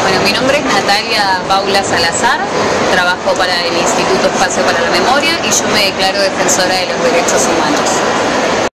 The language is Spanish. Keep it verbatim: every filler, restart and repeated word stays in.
Bueno, mi nombre es Natalia Paula Salazar, trabajo para el Instituto Espacio para la Memoria y yo me declaro defensora de los derechos humanos.